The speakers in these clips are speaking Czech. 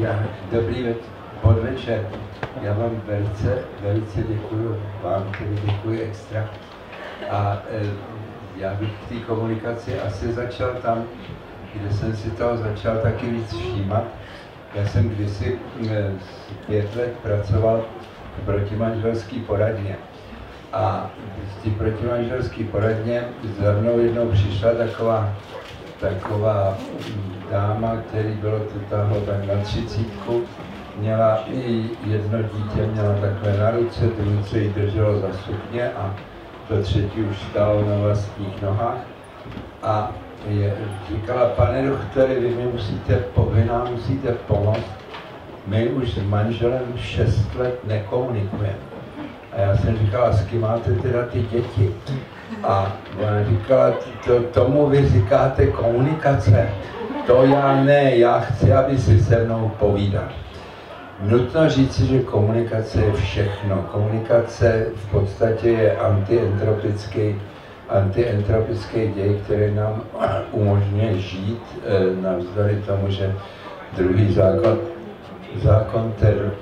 Dobrý podvečer. Já vám velice děkuju, vám tedy děkuji extra. A já bych v té komunikaci asi začal tam, kde jsem si toho začal taky víc všímat. Já jsem kdysi 5 let pracoval v protimanželské poradně. A z té protimanželské poradně za mnou jednou přišla taková dáma, který bylo táhlo tak na 30, měla i jedno dítě, měla takhle na ruce, druhé se jí drželo za sukně a to třetí už stálo na vlastních nohách. A říkala, pane doktore, vy nám musíte pomoct, my už s manželem 6 let nekomunikujeme. A já jsem říkala, s kým máte teda ty děti? A ona říkala, tomu vy říkáte komunikace. To já ne, já chci, aby si se mnou povídal. Nutno říci, že komunikace je všechno. Komunikace v podstatě je antientropický děj, který nám umožňuje žít, navzdory tomu, že druhý zákon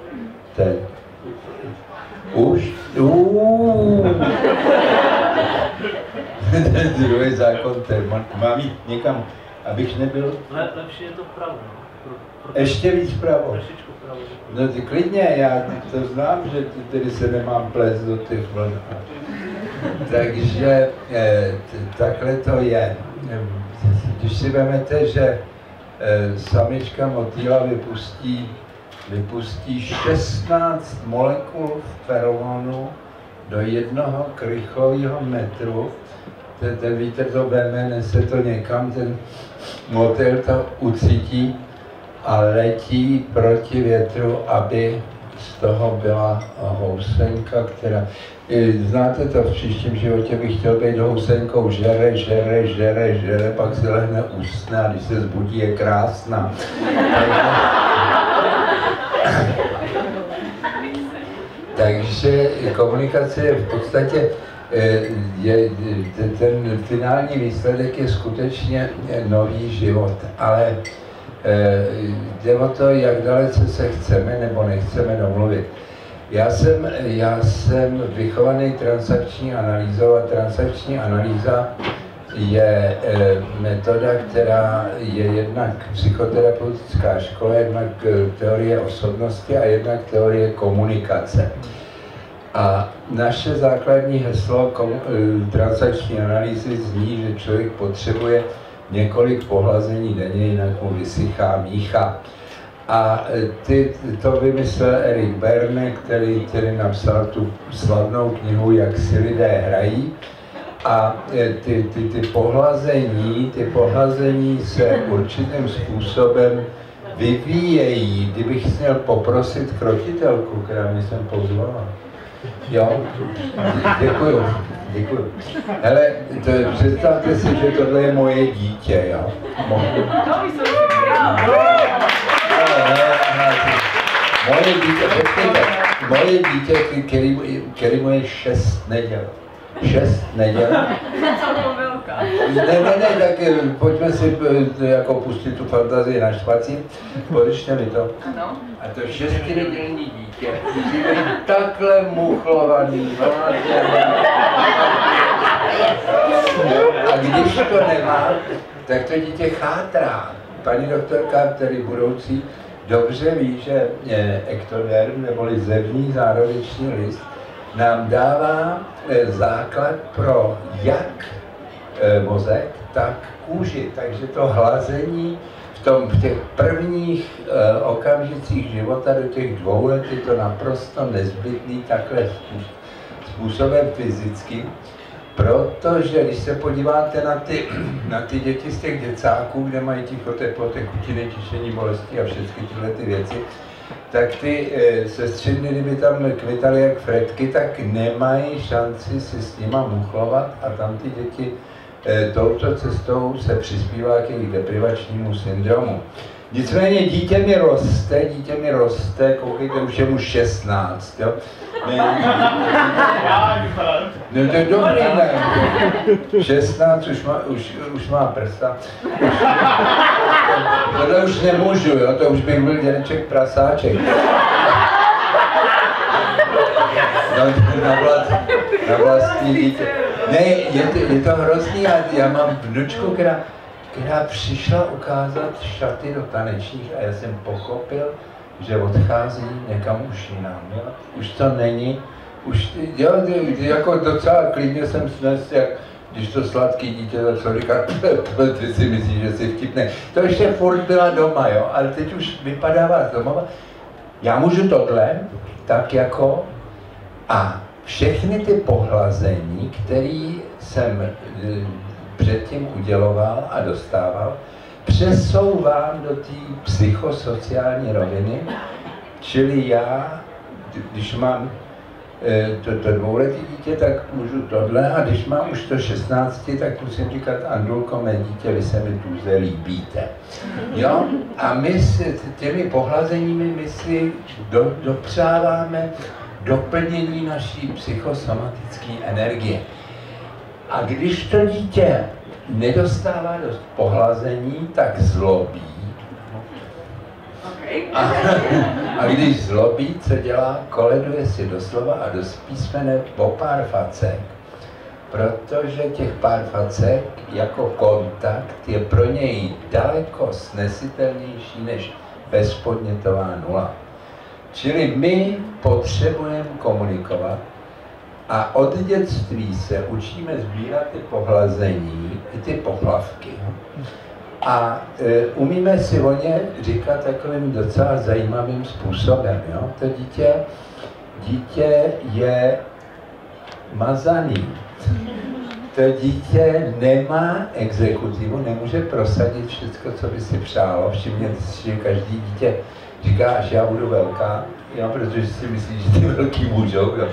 ten druhý zákon mám jít někam, abych nebyl... Lepší je to vpravo. Ještě víc vpravo. Trošičku vpravo. No ty klidně, já to znám, že tedy se nemám plést do těch vln. Takže takhle to je. Když si vezmete, že samička motýla vypustí 16 molekul feromonu do 1 krychlového metru, ten vítr to veme, nese to někam, ten motýl to ucítí a letí proti větru, aby z toho byla housenka, která... Znáte to, v příštím životě bych chtěl být housenkou, žere, pak si lehne usne a když se zbudí, je krásná. Takže komunikace je v podstatě, ten finální výsledek je skutečně nový život, ale jde o to, jak dalece se chceme nebo nechceme domluvit. Já jsem vychovaný transakční analýzou a transakční analýza je metoda, která je jednak psychoterapeutická škola, jednak teorie osobnosti a jednak teorie komunikace. A naše základní heslo transakční analýzy zní, že člověk potřebuje několik pohlazení denně, jinak mu vysychá mícha. A to vymyslel Eric Berne, který napsal tu slavnou knihu Jak si lidé hrají. A ty pohlazení se určitým způsobem vyvíjejí. Kdybych měl poprosit krotitelku, která mě sem pozvala. Jo, děkuju. Hele, představte si, že tohle je moje dítě, jo. Moje dítě, který mu je 6 neděl. 6 neděl. Ne, tak pojďme si jako pustit tu fantazii na špací. Podržte mi to. A to 6nedělní dítě musí být takhle muchlovaný. A když to nemá, tak to dítě chátrá. Paní doktorka, tedy budoucí, dobře ví, že ektoderm, neboli zevní zárodečný list, nám dává základ pro jak mozek, tak kůži. Takže to hlazení v těch prvních okamžicích života do těch 2 let je to naprosto nezbytný takhle způsobem fyzickým, protože když se podíváte na ty děti z těch děcáků, kde mají ticho, teplo, tekutiny, čišení, bolesti a všechny tyhle ty věci, tak ty sestřiny, kdyby tam kvitaly jak fretky, tak nemají šanci si s nima muchlovat a tam ty děti touto cestou se přispívá k jejich deprivačnímu syndromu. Nicméně dítě mi roste, koukejte, už je mu 16, jo. No to je dobrý, ne? 16 už má prsa. Tohle už nemůžu, jo, to už bych byl dědeček prasáček. Na vlastní dítě. Ne, je to hrozný, já mám vnučku, která přišla ukázat šaty do tanečních a já jsem pochopil, že odchází někam už jinam, jo? Už to není, už, jo, jako docela klidně jsem snes, jak když to sladký dítě začalo říkat, ty si myslíš, že jsi vtipný. To ještě furt byla doma, jo, ale teď už vypadává z domova. Já můžu tohle, tak jako, a všechny ty pohlazení, které jsem předtím uděloval a dostával, přesouvám do té psychosociální roviny, čili já, když mám to dvouletý dítě, tak můžu tohle, a když mám už to 16, tak musím říkat, Andulko, mé dítě, vy se mi tuze líbíte. Jo? A my s těmi pohlazeními my si dopřáváme doplnění naší psychosomatické energie. A když to dítě nedostává dost pohlazení, tak zlobí. A když zlobí, co dělá? Koleduje si doslova a do písmene po pár facek, protože těch pár facek jako kontakt je pro něj daleko snesitelnější než bezpodnětová nula. Čili my potřebujeme komunikovat a od dětství se učíme sbírat ty pohlazení i ty pohlavky. A umíme si o ně říkat takovým docela zajímavým způsobem. Jo? To dítě je mazaný. To dítě nemá exekutivu, nemůže prosadit všechno, co by si přálo. Všimněte si, že každý dítě říká, až já budu velká, jo? Protože si myslí, že ty velký můžou. Jo?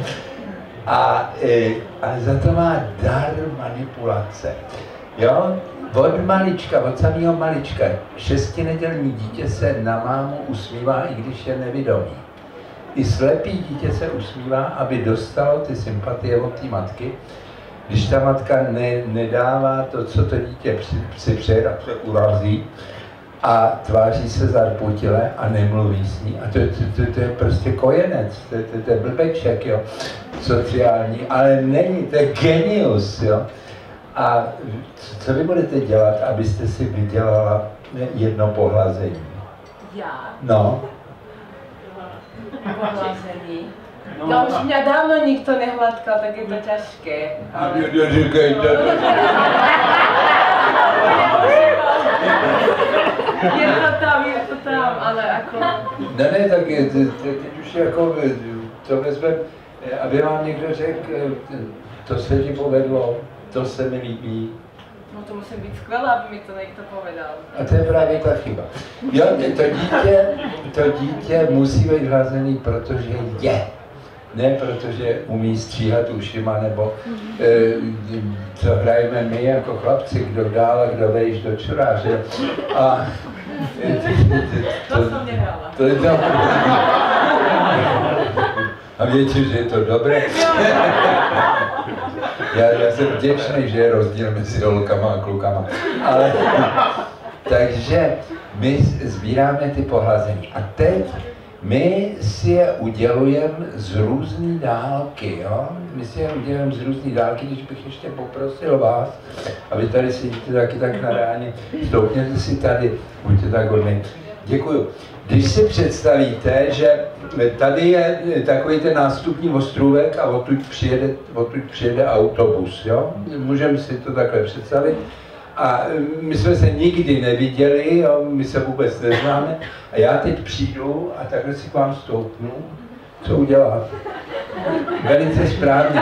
Ale za to má dar manipulace. Jo? Od malička, od samého malička, 6nedělní dítě se na mámu usmívá, i když je nevědomý. I slepý dítě se usmívá, aby dostalo ty sympatie od té matky. Když ta matka nedává to, co to dítě si přeje, tak se urazí a tváří se zarputile a nemluví s ní. A to je prostě kojenec, to je blbeček, jo, sociální, ale není, to je genius, jo. A co vy budete dělat, abyste si vydělala jedno pohlazení? Já? No. Pohlazení? Já už mě dávno nikto nehladkal, tak je to těžké. A mě neříkejte. Je to tam, ale jako... Ne, tak teď už jako to vezmeme, aby vám někdo řekl, to se ti povedlo, to se mi líbí. No to musím být skvělá, aby mi to někdo povedal. A to je právě ta chyba. Jo, to dítě musí být hlazený, protože je. Ne protože umí stříhat ušima, nebo co hrajeme my jako chlapci, kdo dál a kdo vejš do čuráře. A to jsem mě hrála. To je to. A většinou, že je to dobré. Já jsem vděčný, že je rozdíl mezi holkama a klukama. Ale, takže my sbíráme ty pohlazení. A teď my si je udělujeme z různé dálky, jo? My si je udělujeme z různé dálky, když bych ještě poprosil vás, a vy tady sedíte taky tak na ráně, stoupněte si tady, buďte tak hodný. Děkuju. Když si představíte, že tady je takový ten nástupní ostrůvek a odtud přijede autobus, jo? Můžeme si to takhle představit. A my jsme se nikdy neviděli, jo? My se vůbec neznáme. A já teď přijdu a takhle si k vám stoupnu. Co udělat? Velice správně.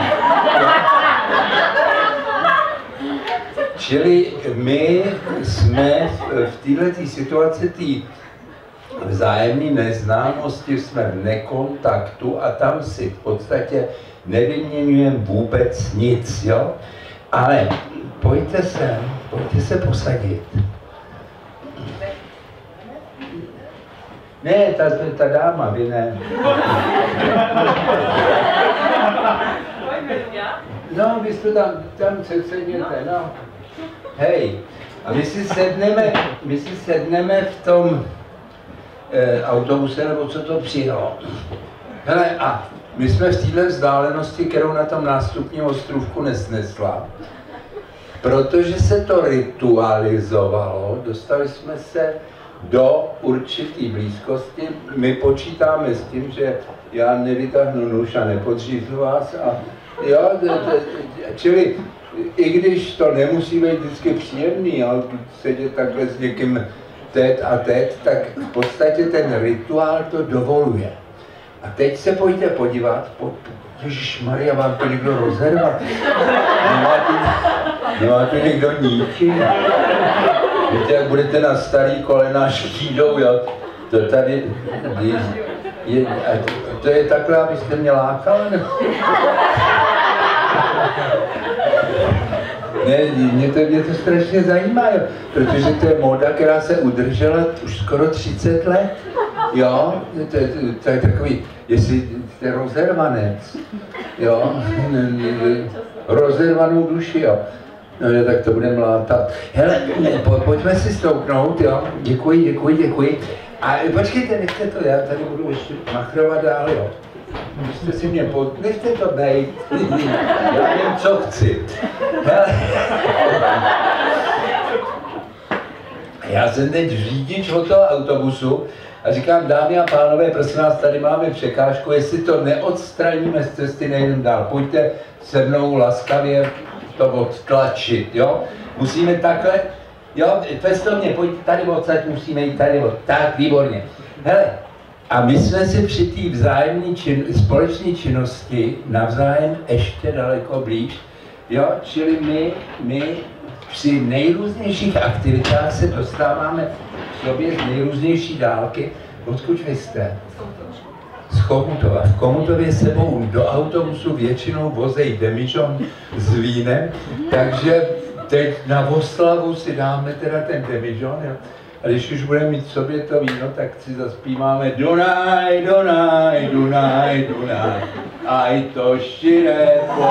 Čili my jsme v této situaci vzájemné neznámosti, jsme v nekontaktu a tam si v podstatě nevyměňujeme vůbec nic, jo? Ale pojďte se posadit. Ne, ta dáma, vy ne. No, vy jste tam se sedněte, no. Hej, a my si sedneme v tom autobuse, nebo co to přijelo. Hele, a my jsme v téhle vzdálenosti, kterou na tom nástupním ostrůvku nesnesla, protože se to ritualizovalo, dostali jsme se do určité blízkosti. My počítáme s tím, že já nevytáhnu nůž a nepodřízu vás. A jo, čili i když to nemusí být vždycky příjemný, jo, sedět takhle s někým teď a teď, tak v podstatě ten rituál to dovoluje. A teď se pojďte podívat, Ježišmarja, vám to někdo rozerval. Nemá tu někdo níky. Víte, jak budete na starý kolena štídou, jo? To tady to je takhle, abyste mě lákali, nebo? Ne, mě to strašně zajímá, jo, protože to je móda, která se udržela už skoro 30 let. Jo, to je takový, jestli jste rozervanec, jo, rozervanou duši, jo. No, tak to budeme látat. Hele, pojďme si stoupnout, jo, děkuji. A počkejte, nechte to, já tady budu ještě machrovat dál, jo. Nechte si mě nechte to bejt, já vím, co chci. Hele. Já jsem teď řidič od toho autobusu a říkám, dámy a pánové, prosím vás, tady máme překážku, jestli to neodstraníme z cesty, nejdem dál. Pojďte se mnou laskavě to odtlačit, jo? Musíme takhle, jo, festovně, pojďte tady odsaď, musíme jít tady od, tak, výborně. Hele, a my jsme si při té vzájemné společné činnosti navzájem ještě daleko blíž, jo, čili my při nejrůznějších aktivitách se dostáváme k sobě z nejrůznější dálky. Odkud vy jste? Z Chomutova. V Chomutově sebou do autobusu většinou vozej demižon s vínem, takže teď na oslavu si dáme teda ten demižon, jo. A když už budeme mít v sobě to víno, tak si zaspíváme Dunaj, Dunaj, Dunaj, Dunaj, aj to širé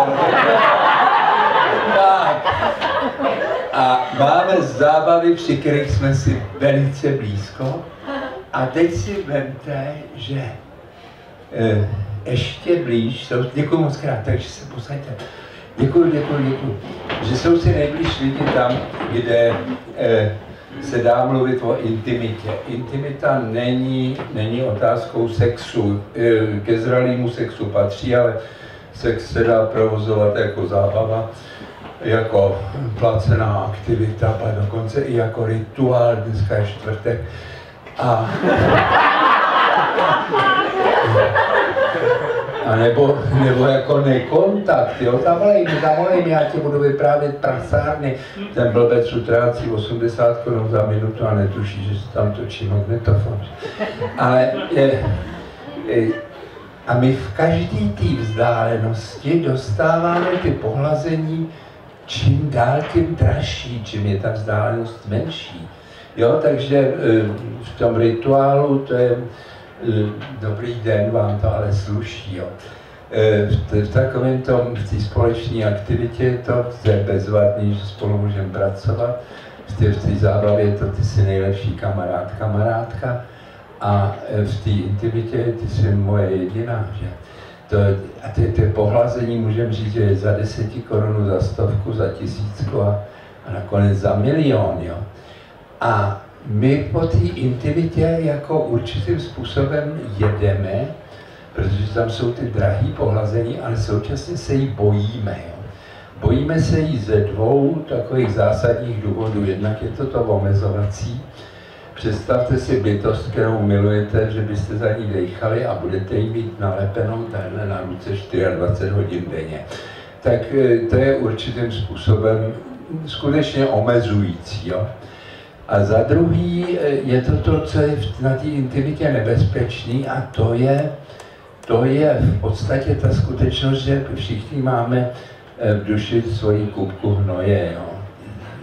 tak. A máme zábavy, při kterých jsme si velice blízko. A teď si vemte, že ještě blíž, děkuji moc krát, takže se posaďte. Děkuji. Že jsou si nejblíž lidi tam, kde se dá mluvit o intimitě. Intimita není otázkou sexu. Ke zralému sexu patří, ale sex se dá provozovat jako zábava, jako placená aktivita, a dokonce i jako rituál, dneska je čtvrtek. A nebo jako nekontakt, jo, zavolej mi, já ti budu vyprávět prasárny. Ten blbec utrácí 80 Kč za minutu a netuší, že se tam točí magnetofon. Ale a my v každé té vzdálenosti dostáváme ty pohlazení čím dál tím dražší, čím je ta vzdálenost menší. Jo, takže v tom rituálu to je dobrý den, vám to ale sluší, jo. V takovém tom, v té společné aktivitě to je bezvadný, že spolu můžeme pracovat. V té zábavě to ty jsi nejlepší kamarádka a v té intimitě ty jsi moje jediná, že? A ty pohlazení můžeme říct, že je za 10 Kč, za 100, za 1000 a nakonec za 1 000 000, jo. A my po té intimitě jako určitým způsobem jedeme, protože tam jsou ty drahé pohlazení, ale současně se jí bojíme. Jo. Bojíme se jí ze dvou takových zásadních důvodů. Jednak je to omezovací. Představte si bytost, kterou milujete, že byste za ní dejchali a budete jí mít nalepenou tahle na ruce 24 hodin denně. Tak to je určitým způsobem skutečně omezující. Jo. A za druhý je to, co je na té intimitě nebezpečný, a to je v podstatě ta skutečnost, že všichni máme v duši svoji kupku hnoje. Jo.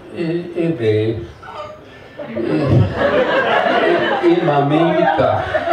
I vy, i maminka.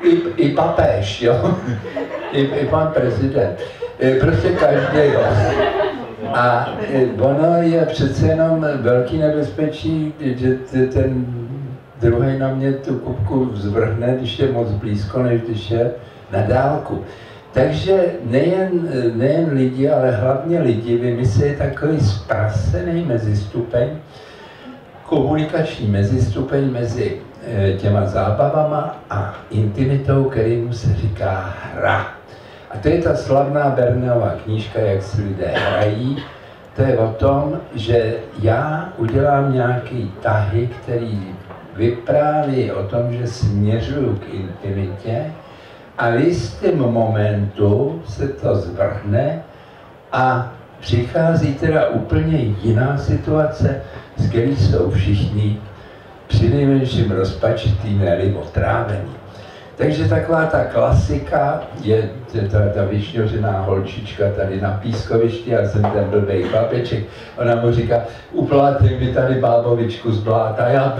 i papež, jo, i pan prezident, prostě každý, jo. A ono je přece jenom velký nebezpečí, že ten druhý na mě tu kupku zvrhne, když je moc blízko, než když je na dálku. Takže nejen lidi, ale hlavně lidi vymyslí takový zprasený mezistupeň, komunikační mezistupeň mezi těma zábavama a intimitou, kterému se říká hra. A to je ta slavná Berneova knížka, jak si lidé hrají. To je o tom, že já udělám nějaký tahy, který vypráví o tom, že směřuju k intimitě a v jistém momentu se to zvrhne a přichází teda úplně jiná situace, z které jsou všichni přinejmenším rozpačitý, ne-li otrávení. Takže taková ta klasika je ta vyšňořená holčička tady na pískovišti, já jsem ten blbej chlapeček, ona mu říká, uplátej mi tady bábovičku z bláta, já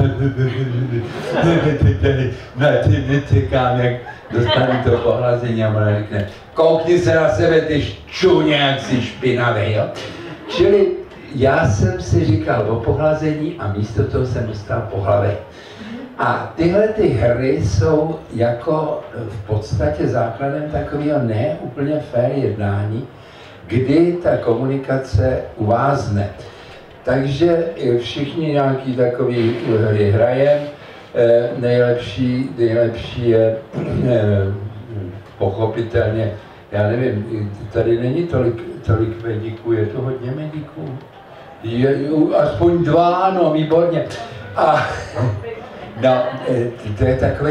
netekám, jak dostanu to pohlazení a ona řekne, koukni se na sebe, ty ščůně, jak jsi špinavý, jo. Čili já jsem si říkal o pohlazení a místo toho jsem dostal po hlavě. A tyhle ty hry jsou jako v podstatě základem takového ne úplně fair jednání, kdy ta komunikace uvázne. Takže všichni nějaký takový hry hrajeme. Nejlepší je pochopitelně, já nevím, tady není tolik mediků, je to hodně mediků. Aspoň 2, ano, výborně. A no, to je takový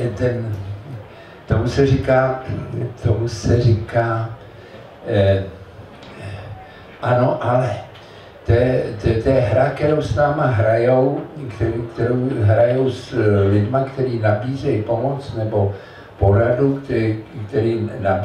tomu se říká, ano, ale. To je hra, kterou s náma hrajou, kterou hrajou s lidma, kteří nabízejí pomoc nebo poradu, který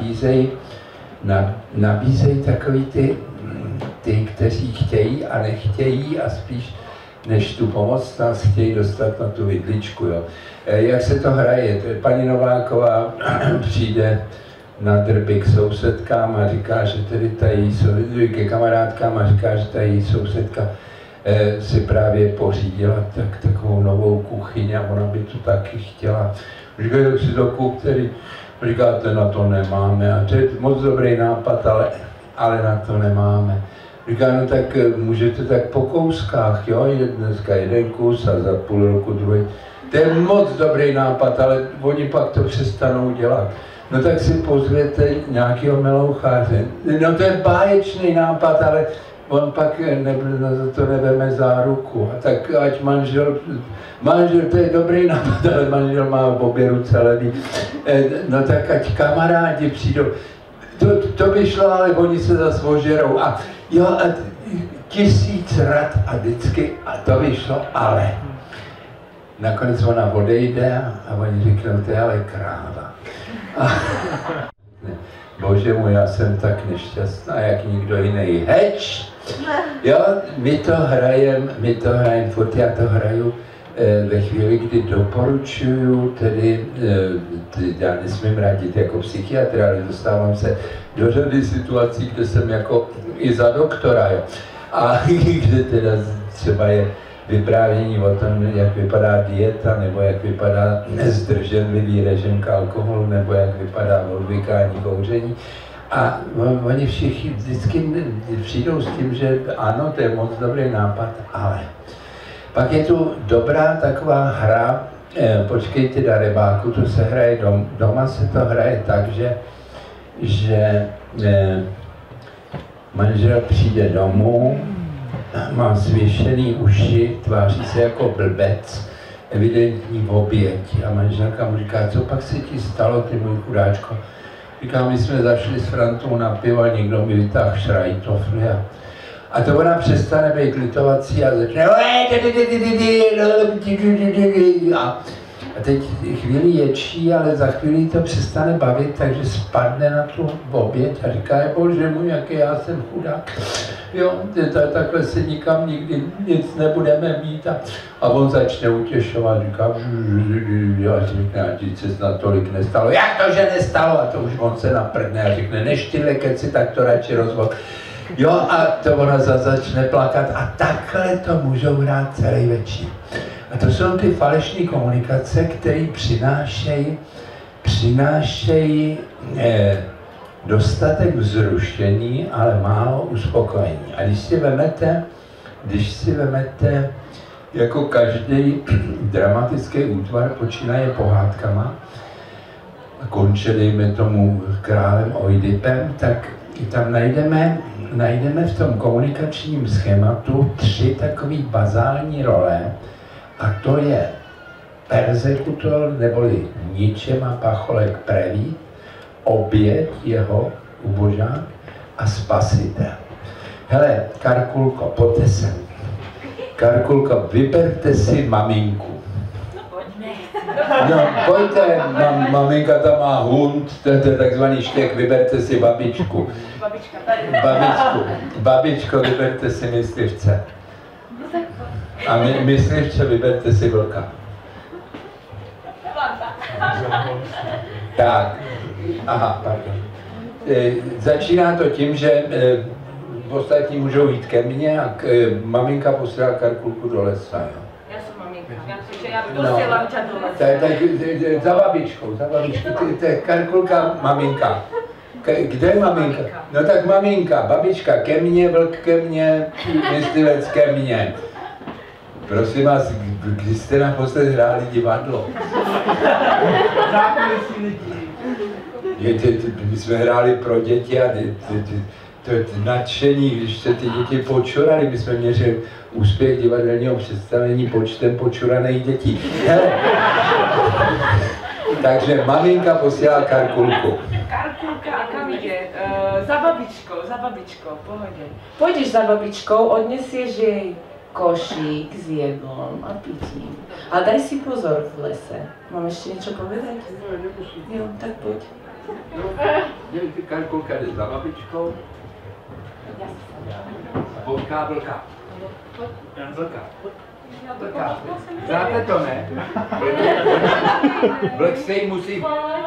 nabízejí takový ty, kteří chtějí a nechtějí a spíš než tu pomoc nás chtějí dostat na tu vidličku. Jo. Jak se to hraje? Paní Nováková přijde na drby k sousedkám a říká, že tedy ta její ke kamarádkám a říká, že ta její sousedka si právě pořídila takovou novou kuchyň a ona by to taky chtěla. Říká, jak si to kup, který říkáte, na to nemáme. A to je moc dobrý nápad, ale na to nemáme. Říká, no tak můžete tak po kouskách, jo, dneska jeden kus a za půl roku druhý. To je moc dobrý nápad, ale oni pak to přestanou dělat. No tak si pozvěte nějakého meloucháře. No to je báječný nápad, ale on pak za to neveme záruku. A tak ať manžel, to je dobrý nápad, ale manžel má v obě ruce levý. No tak ať kamarádi přijdou. To by šlo, ale oni se zase ožerou. A jo, a 1000 rad a vždycky, a to by šlo, ale. Nakonec ona odejde a oni řeknou, to je ale kráva. Bože můj, já jsem tak nešťastná, jak nikdo jiný. Heč! Jo, my to hrajeme, furt já to hraju ve chvíli, kdy doporučuju, tedy já nesmím radit jako psychiatr, ale dostávám se do řady situací, kde jsem jako i za doktora, jo. A kde teda třeba je vyprávění o tom, jak vypadá dieta, nebo jak vypadá nezdrženlivý režim k alkoholu, nebo jak vypadá odvykání kouření. A oni všichni vždycky přijdou s tím, že ano, to je moc dobrý nápad, ale. Pak je tu dobrá taková hra, počkejte darebáku, to se hraje doma se to hraje tak, že manžel přijde domů, má svěšený uši, tváří se jako blbec, evidentní oběť. A manželka mu říká, co pak se ti stalo, ty můj chudáčko? Říká, my jsme zašli s Frantou na pivo a někdo mi vytáhl šrajtofly. A to ona přestane být litovací a začne A teď chvíli ječí, ale za chvíli to přestane bavit, takže spadne na tu oběť a říká, bože můj, jaký já jsem chudák. Jo, takhle se nikam nikdy nic nebudeme mít. A on začne utěšovat, říká, a říká, že se snad tolik nestalo. Jak to, že nestalo? A to už on se naprdne a řekne, než tyhle keci, tak to radši rozvod. Jo, a to ona začne plakat a takhle to můžou hrát celý večer. A to jsou ty falešné komunikace, které přinášejí dostatek vzrušení, ale málo uspokojení. A když si vemete jako každý dramatický útvar počínaje pohádkama a konče, dejme tomu, králem Oidipem, tak tam najdeme v tom komunikačním schématu 3 takové bazální role, a to je persekutor, neboli ničema pacholek preví, oběť jeho ubožák a spasitel. Hele, Karkulko, pojďte sem. Karkulko, vyberte si maminku. No, pojďte, maminka tam má hund, to je takzvaný štěk, vyberte si babičku. Babičko, vyberte si myslivce. A myslivče, vyberte si vlka. Tak, aha, pardon. Začíná to tím, že ostatní můžou jít ke mně a maminka posílá Karkulku do lesa. Jo. Já jsem maminka, já posílám tě do lesa. Tak za babičkou, Karkulka, maminka. Kde je maminka? No tak maminka, babička ke mně, vlk ke mně, myslivec ke mně. Prosím vás, kdy jste naposled hráli divadlo? My jsme hráli pro děti a to nadšení, když se ty děti počuraly, my jsme měřili úspěch divadelního představení počtem počuraných dětí. Hele. Takže maminka posílá Karkulku. Karkulka, a kam jde? Za babičkou, pohodě. Půjdeš za babičkou, odnesieš jej košík s jedlom a pitím. A daj si pozor v lese. Mám ještě něco povedať? Jo, tak pojď. Karkulka jde za babičkou. Potká vlka. Vlka. Znáte to, ne? Vlk se jí musí...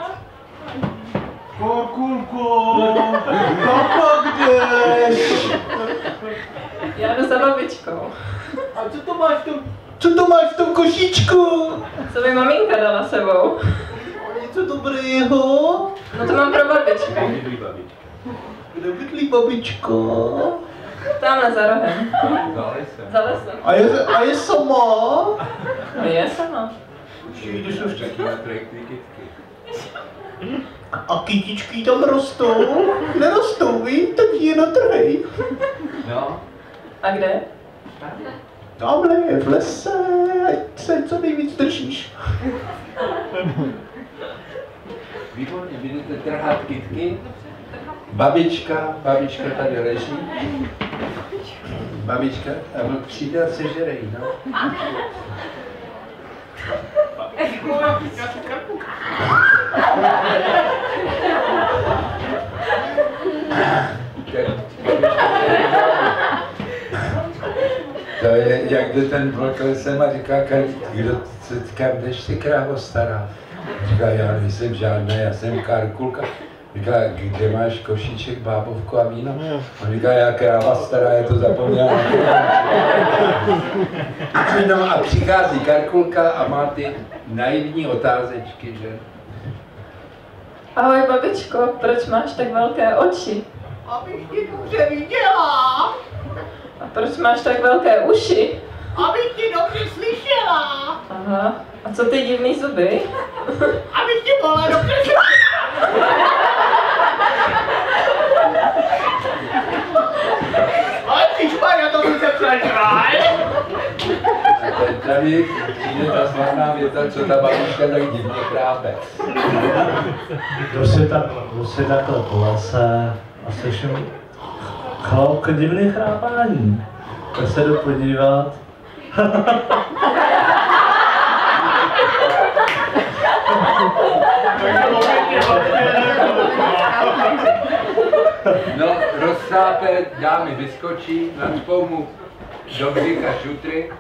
Karkulko, kam jdeš? Já jdu za babičkou. A co to máš v tom košíčku? Co mi maminka dala sebou? Něco dobrého? No to mám pro babičku. Kde bydlí babičko? Tamhle za rohem. Za lesem. A je sama? Je sama. Jdeš už taky na kytky. A kytičky tam rostou? Nerostou, víš? Tak je natrhej. No. A kde? Tamhle je v lese, ať se co nejvíc držíš. Výborně, budete trhat kytky. Babička tady leží. Babička, a on přijde a sežere jí, no. To je, jak jde ten vlk lesem a říká, kam jdeš si, krávo stará? Říká, já nejsem žádná, já jsem Karkulka. Říká, kde máš košíček, bábovku a víno? On říká, já kráva stará, je to zapomněla. No a přichází Karkulka a má ty naivní otázečky, že? Ahoj babičko, proč máš tak velké oči? Abych tě dobře viděla. A proč máš tak velké uši? Abych tě dobře slyšela. Aha, a co ty divný zuby? Abych tě mohla dobře slyšela. Ale tyčma, to jsem se přežral. Tady přijde ta slavná věta, co ta babička tak divně chrápe. To se takhle po lese a slyším chloupka divný chrápání. Tak se jdu podívat. No, rozsápe, dámy vyskočí, nadspou mu do břicha šutry.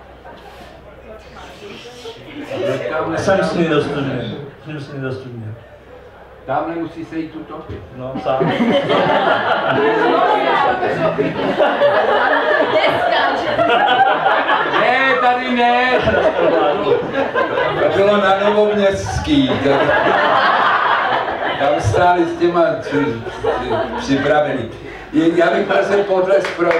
Jsem s ní dostupně. Tamhle musí se jít utopit. No, sám. Ne, tady ne. To bylo na Novoměstský. Tam stáli s těma připravený. Já bych prosil potlesk pro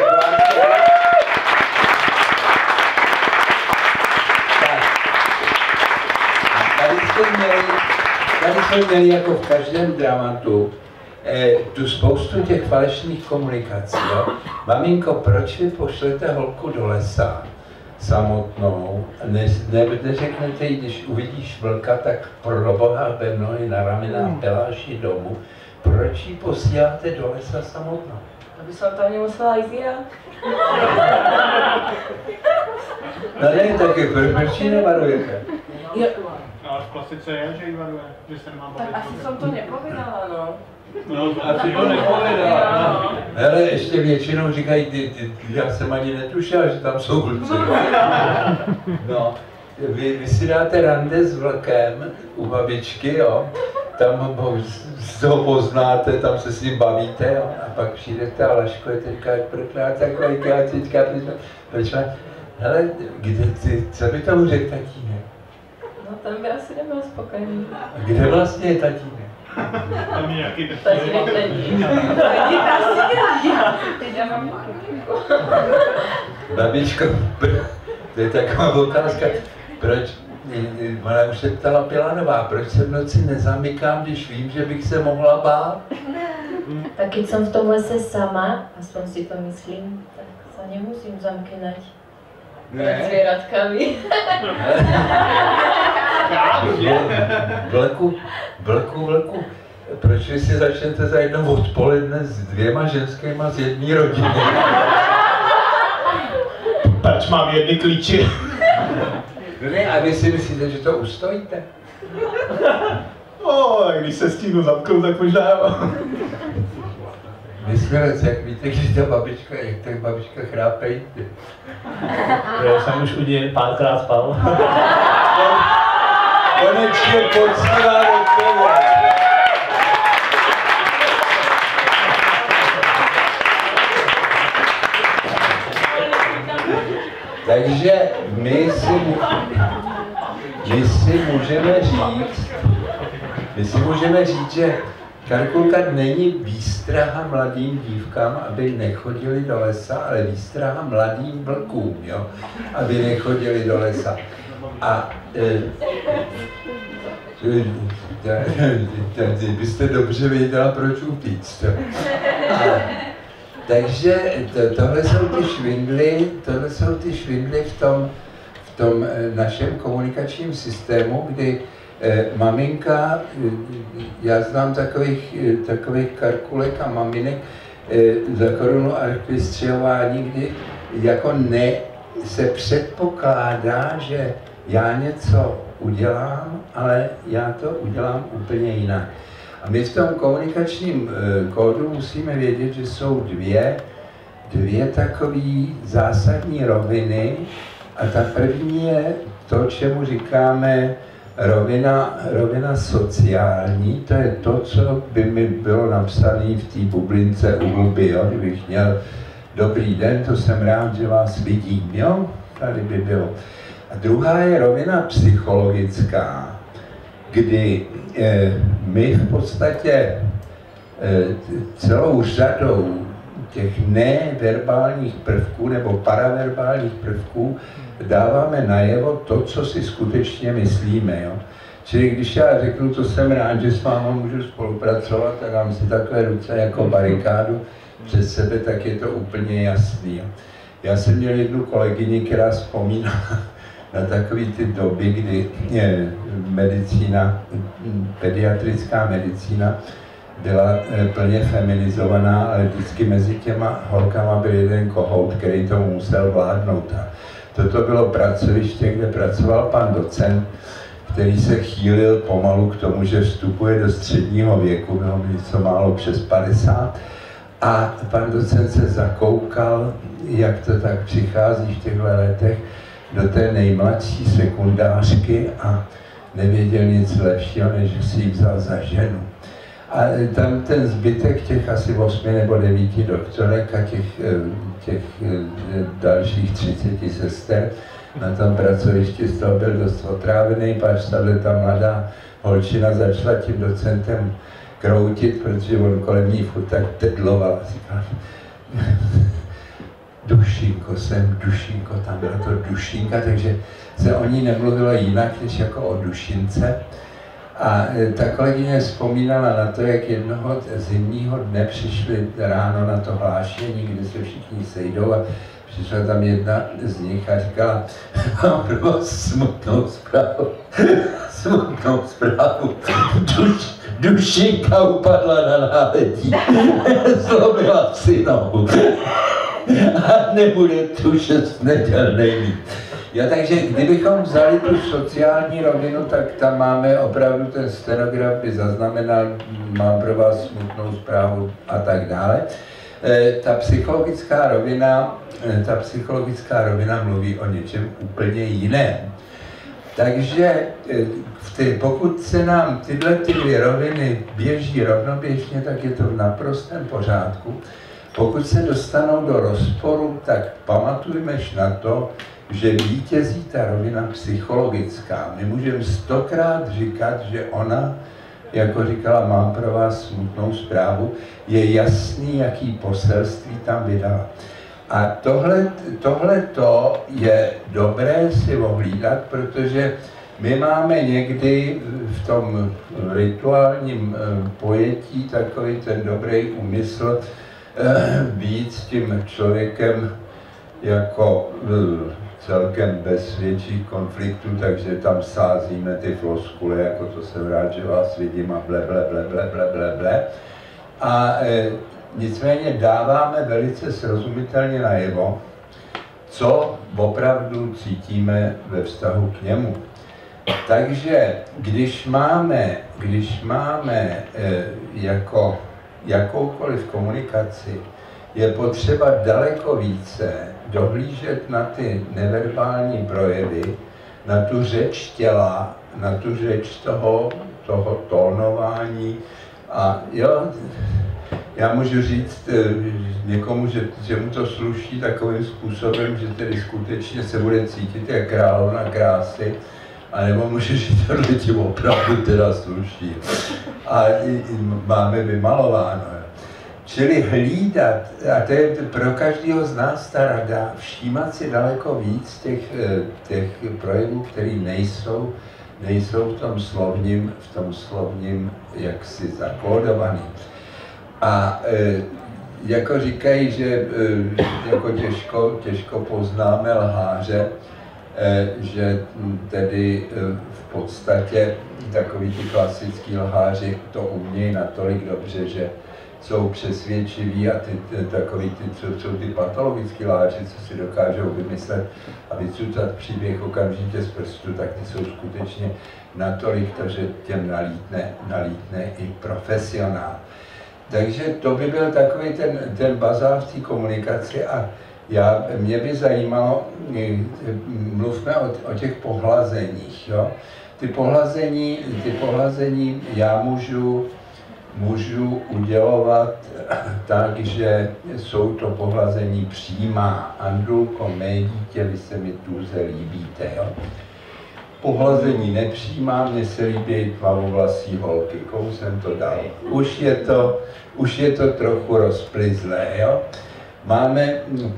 Tady jsme měli jako v každém dramatu tu spoustu těch falešných komunikací. Jo? Maminko, proč vy pošlete holku do lesa samotnou? Neřeknete jí, když uvidíš vlka, tak pro Boha ve nohy na ramena peláš ji domů. Proč ji posíláte do lesa samotnou? Aby jsem tam nemusela jít já. No ne, taky proč ji nevarujete? Ale v klasice je, že jí varuje, že se nemá bavit. Tak asi jsem to nepovedala, no. No, asi to nepovedala. Hele, ještě většinou říkají, já jsem ani netušila, že tam jsou vlci. No, vy si dáte rande s vlkem u babičky, jo, tam ho poznáte, tam se s ním bavíte, jo, a pak přijdete a Laško je teďka takový teďka, proč má, hele, co by tomu řekl tatínek? No, ten by asi nebyl spokojený. A kde vlastně je tatínek? Tam nějaký Tatínek není. Tatínek asi není. Teď já mám Babičko, to je taková otázka, proč, ona už se ptala Pilanová, proč se v noci nezamykám, když vím, že bych se mohla bát? Tak keď som v tom lese sama, aspoň si to myslím, tak sa nemusím zamknať. Pred zvieratkami. Vlku, proč vy si začnete za jednou odpoledne s 2 ženskýma z jedné rodiny? Proč mám jedny klíče? No ne, a vy si myslíte, že to ustojíte? Když se stínu zamknout, tak možná jo. Myslíte, jak víte, když ta babička chrápe jde. Já jsem už u něj párkrát spal. Konečně poctivá odpověď. Takže my si můžeme říct, že Karkulka není výstraha mladým dívkám, aby nechodili do lesa, ale výstraha mladým vlkům, jo? Aby nechodili do lesa. A byste dobře věděla, proč utíct. Takže tohle jsou ty švindly v tom našem komunikačním systému, kdy maminka, já znám takových Karkulek a maminek za korunu vystřelování, kdy jako se předpokládá, že já něco udělám, ale já to udělám úplně jinak. A my v tom komunikačním kódu musíme vědět, že jsou dvě takové zásadní roviny. A ta první je to, čemu říkáme rovina sociální. To je to, co by mi bylo napsané v té bublince u huby, jo? Kdybych měl dobrý den, to jsem rád, že vás vidím, jo? Tady by bylo. A druhá je rovina psychologická, kdy my v podstatě celou řadou těch neverbálních prvků nebo paraverbálních prvků dáváme najevo to, co si skutečně myslíme. Jo? Čili když já řeknu, to jsem rád, že s váma můžu spolupracovat, tak mám si takové ruce jako barikádu před sebe, tak je to úplně jasný. Jo? Já jsem měl jednu kolegyni, která vzpomíná na takové ty doby, kdy medicína, pediatrická medicína byla plně feminizovaná, ale vždycky mezi těma holkama byl jeden kohout, který tomu musel vládnout. A toto bylo pracoviště, kde pracoval pan docent, který se chýlil pomalu k tomu, že vstupuje do středního věku, bylo něco málo přes 50. A pan docent se zakoukal, jak to tak přichází v těchto letech do té nejmladší sekundářky a nevěděl nic lepšího, než že si ji vzal za ženu. A tam ten zbytek těch asi 8 nebo 9 doktorek a těch dalších 30 sester na tom pracovišti z toho byl dost otrávený, páč ta mladá holčina začala tím docentem kroutit, protože on kolem ní furt tak tedloval. Říkal, Dušinko sem, Dušinko, tam byla to Dušinka, takže se o ní nemluvilo jinak, než jako o Dušince. A ta kolegyně vzpomínala na to, jak jednoho zimního dne přišli ráno na to hlášení, kde se všichni sejdou a přišla tam jedna z nich a říkala, mám pro vás smutnou zprávu. Dušinka upadla na náledí, zlomila si nohu a nebude tu 6 neděl nejmít. Takže kdybychom vzali tu sociální rovinu, tak tam máme opravdu ten stenograf by zaznamenal, mám pro vás smutnou zprávu a tak dále. Ta psychologická rovina mluví o něčem úplně jiném. Takže pokud se nám tyhle 2 roviny běží rovnoběžně, tak je to v naprostém pořádku. Pokud se dostanou do rozporu, tak pamatujme na to, že vítězí ta rovina psychologická. My můžeme 100krát říkat, že ona, jako říkala, mám pro vás smutnou zprávu, je jasný, jaký poselství tam vydala. A tohle je dobré si ohlídat, protože my máme někdy v tom rituálním pojetí takový ten dobrý úmysl být s tím člověkem jako celkem bez větších konfliktů, takže tam sázíme ty floskule, jako to jsem rád, že vás vidím a ble. A nicméně dáváme velice srozumitelně najevo, co opravdu cítíme ve vztahu k němu. Takže když máme jako jakoukoliv komunikaci, je potřeba daleko více dohlížet na ty neverbální projevy, na tu řeč těla, na tu řeč toho tónování. A jo, já můžu říct někomu, že mu to sluší takovým způsobem, že tedy skutečně se bude cítit jak královna krásy, anebo může říct, že ti opravdu teda sluší. A máme vymalováno. Čili hlídat, a to je pro každého z nás ta rada, všímat si daleko víc těch projevů, které nejsou v tom slovním jaksi zakódovaný. A jako říkají, že jako těžko poznáme lháře, že tedy v podstatě takoví ti klasický lháři to umějí natolik dobře, že jsou přesvědčiví a takový co jsou ty patologický lháři, co si dokážou vymyslet a vycucat příběh okamžitě z prstu, tak ty jsou skutečně natolik to, že těm nalítne i profesionál. Takže to by byl takový ten bazár v té komunikaci a mě by zajímalo, mluvme o těch pohlazeních. Jo? Ty pohlazení já můžu udělovat tak, že jsou to pohlazení přímá. Andulko, mé dítě, vy se mi tuze líbíte. Jo? Pohlazení nepřímá, mně se líbí tmavovlasí holky, komu jsem to dal. Už je to trochu rozplyzlé. Jo? Máme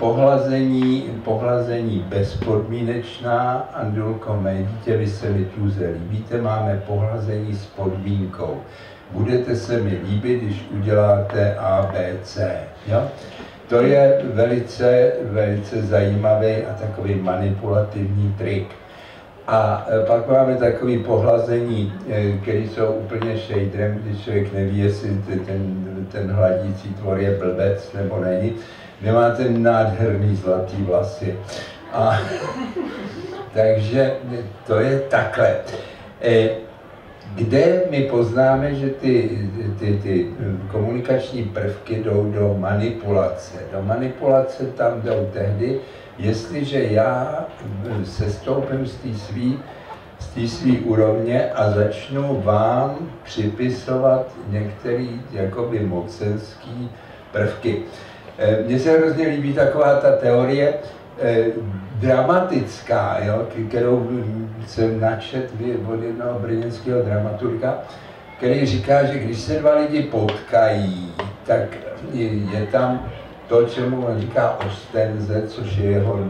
pohlazení bezpodmínečná, Andulko, mé dítě, vy se mi tuze líbíte, máme pohlazení s podmínkou. Budete se mi líbit, když uděláte A, B, C. Jo? To je velice zajímavý a takový manipulativní trik. A pak máme takové pohlazení, které jsou úplně šejdrem, když člověk neví, jestli ten hladící tvor je blbec nebo není. Nemá ten nádherný zlatý vlasy. Takže to je takhle. kde my poznáme, že ty komunikační prvky jdou do manipulace. Do manipulace tam jdou tehdy, jestliže já se stoupím z té svý úrovně a začnu vám připisovat některé jakoby mocenský prvky. Mně se hrozně líbí taková ta teorie dramatická, jo, kterou jsem načet od jednoho brněnského dramaturga, který říká, že když se dva lidi potkají, tak je tam to, čemu on říká ostenze, což je jeho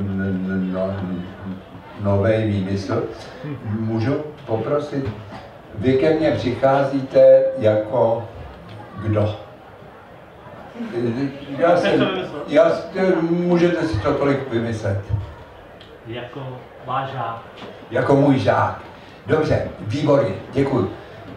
nový výmysl. Můžu poprosit, vy ke mně přicházíte jako kdo? Můžete si cokoliv vymyslet. Jako váš žák. Jako můj žák. Dobře, výborně, děkuji.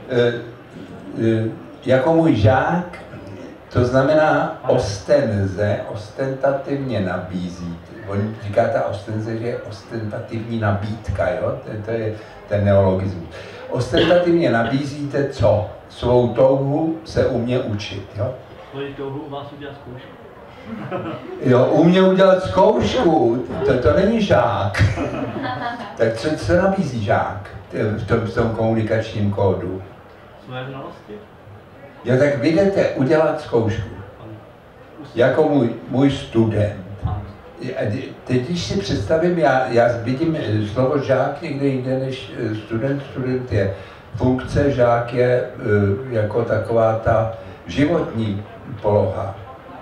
Jako můj žák, to znamená ostenze, ostentativně nabízí. On říká ta ostenze, že je ostentativní nabídka, jo? To je ten neologismus. Ostentativně nabízíte co? Svou touhu se umě učit, jo? Svoji touhu u vás udělat zkoušku. Jo, umě udělat zkoušku, to není žák. Tak co nabízí žák v tom komunikačním kódu? Svoje znalosti. Jo, tak vy jdete udělat zkoušku. Jako můj student. Teď, když si představím, já vidím slovo žák někde jinde než student. Student je funkce, žák je jako taková ta životní poloha.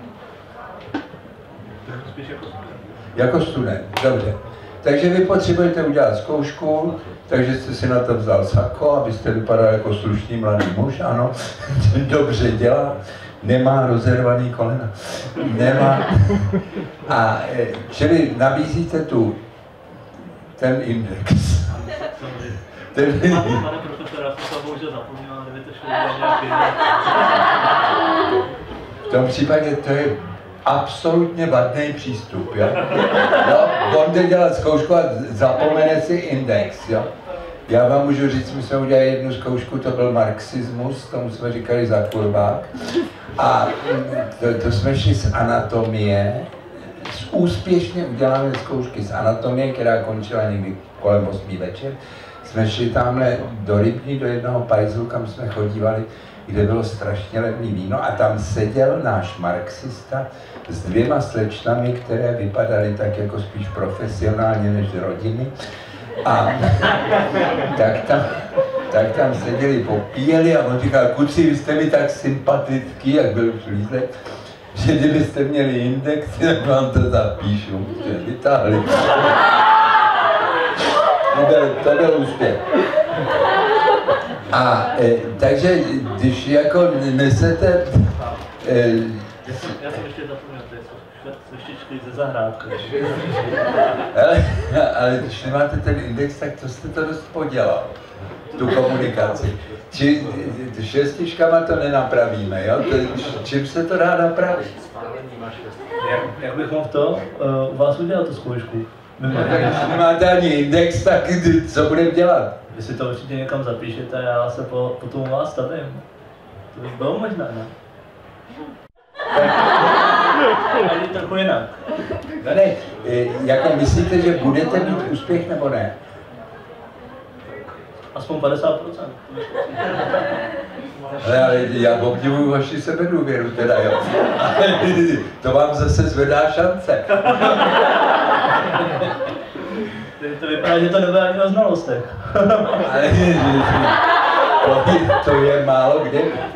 Spíš jako student. Jako student, dobře. Takže vy potřebujete udělat zkoušku, takže jste si na to vzal sako, abyste vypadal jako slušný mladý muž, ano, dobře dělá, nemá rozervaný kolena, nemá. A čili nabízíte ten index. Pane profesor, já jsem to bohužel zapomněl, kdyby to šlo nějaký. V tom případě to je absolutně vadný přístup, jo? On jde dělat zkoušku a zapomene si index, jo? Já vám můžu říct, my jsme udělali jednu zkoušku, to byl marxismus, tomu jsme říkali za kurvák. A to jsme šli z anatomie, úspěšně uděláme zkoušky z anatomie, která končila někdy kolem 8 večer. Jsme šli tamhle do Rybní, do jednoho pajzlu, kam jsme chodívali, kde bylo strašně levný víno a tam seděl náš marxista s 2 slečnami, které vypadaly tak jako spíš profesionálně než rodiny. A tak tam seděli, popíjeli a on říkal, kluci, vy jste mi tak sympatický, jak byl přilízek, že kdybyste měli index, tak vám to zapíšu. Vytáhli. To byl úspěch. A takže když jako nesete... Já jsem ještě zapomněl, to je sveštičky ze zahrádky. Ale když nemáte ten index, tak to jste to dost podělal, tu komunikaci. Šestičkama to nenapravíme, jo? Čím se to dá napravit? Jak bychom u vás udělal tu zkoušku? Když nemáte ani index, tak co budeme dělat? Vy si to určitě někam zapíšete a já se potom vás stavím. To by bylo možná, ne? Ale trochu jinak. No ne, jako myslíte, že budete mít úspěch nebo ne? Aspoň 50%. Ale já obdivuju vaši sebedůvěru teda, jo. To vám zase zvedá šance. To vypadá, že to nebude ani o znalostech. Ale to je málo kde.